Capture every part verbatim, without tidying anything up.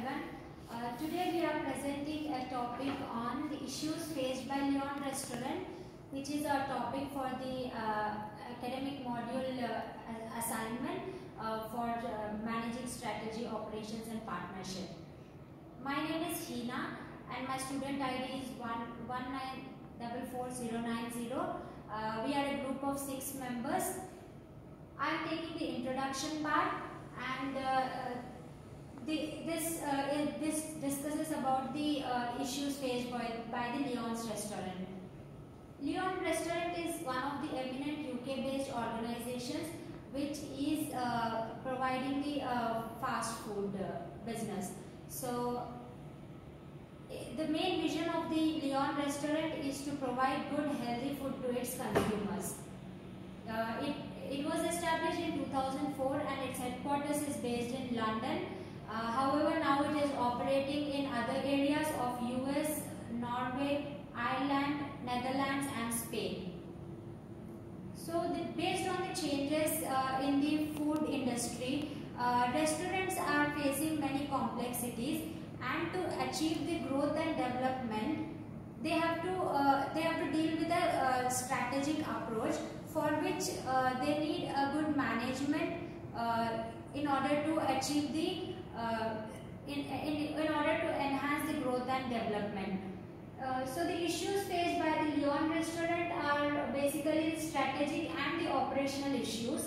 everyone. Uh, today we are presenting a topic on the issues faced by Lyon Restaurant, which is our topic for the uh, academic module uh, assignment uh, for uh, managing strategy, operations and partnership. My name is Hina and my student I D is one one nine four four zero nine zero. Uh, we are a group of six members. I am taking the introduction part, and uh, the, this uh, is, this discusses about the uh, issues faced by, by the Lyon's Restaurant. Lyon Restaurant is one of the eminent U K-based organizations which is uh, providing the uh, fast food uh, business. So, the main vision of the Lyon Restaurant is to provide good, healthy food to its consumers. Uh, it, it was established in two thousand four and its headquarters is based in London. Uh, however, now it is operating in other areas of U S, Norway, Ireland, Netherlands and Spain. So, the, based on the changes uh, in the food industry, uh, restaurants are facing many complexities, and to achieve the growth and development, they have to uh, they have to deal with a uh, strategic approach, for which uh, they need a good management uh, in order to achieve the uh, in, in, in order to enhance the growth and development. Uh, so the issues faced by the Lyon Restaurant are basically the strategic and the operational issues.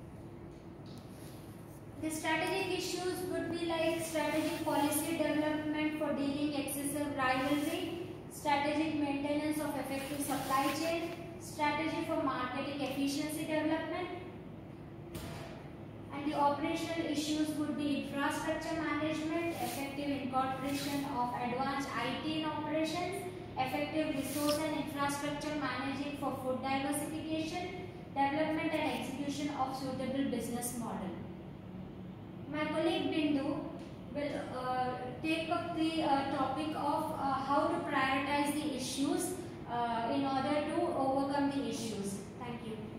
The strategic issues would be like strategic policy development for dealing excessive rivalry, strategic maintenance of effective supply chain, strategy for marketing efficiency development, and the operational issues would be infrastructure management, effective incorporation of advanced I T in operations, effective resource and infrastructure managing for food diversification, development and execution of suitable business model. My colleague Bindu will uh, take up the uh, topic of uh, how to prioritize the issues uh, in order to overcome the issues. Thank you.